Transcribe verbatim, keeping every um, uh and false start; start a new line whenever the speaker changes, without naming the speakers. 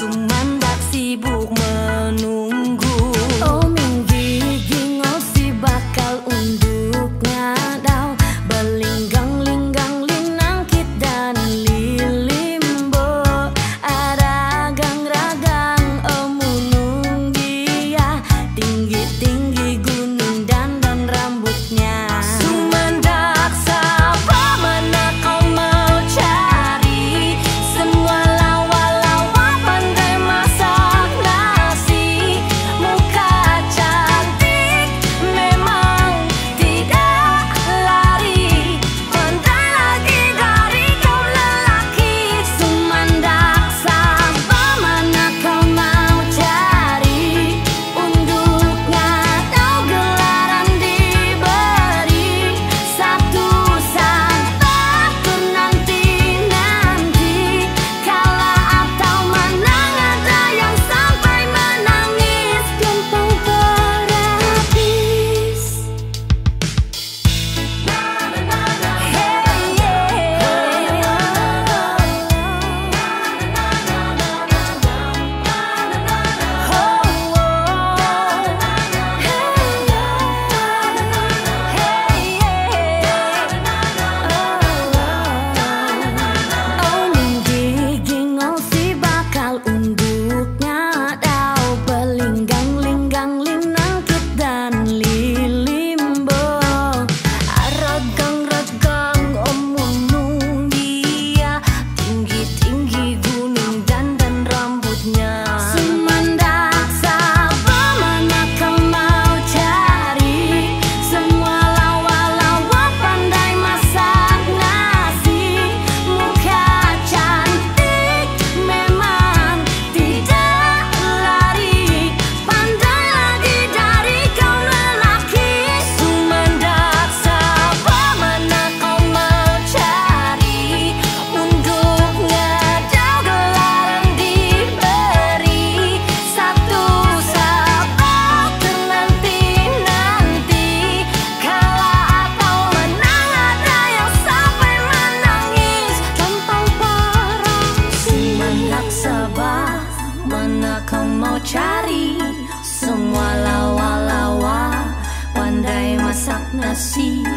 Sumandak sibuk menunggu. Oh minggi gingo si bakal unduk ngadau, belinggang-linggang linangkit dan lilimbo. Aragang-ragang emunung dia, tinggi-tinggi gunung dan dan rambutnya. Sumandak sapa mana kau mau cari, semua lawa-lawa pandai masak nasi. Muka cantik memang tidak lari, pandai lagi dari kaum lelaki. Sumandak sapa mana kau mau cari, unduknya atau gelaran diberi. Satu saat nanti-nanti, kala atau menang ada yang sampai menangis, gampang berhabis. Oh minggi gingo si bakal unduknya dau, belinggang-linggang linangkit dan lilimbo. Aragang-ragang emunung dia, tinggi-tinggi gunung dan dan rambutnya. Sumandak sapa mana kau mau cari, semua lawa-lawa pandai masak nasi. Muka cantik memang tidak lari, pandai lagi dari kaum lelaki. Sumandak sapa mana kau mau cari, unduknya jauh gelaran diberi. Satu sahabat nanti-nanti, kala atau menang ada yang sampai menangis, gampang parah. Sumandak sabah mana kau mau cari, semua lawa-lawa pandai masak nasi.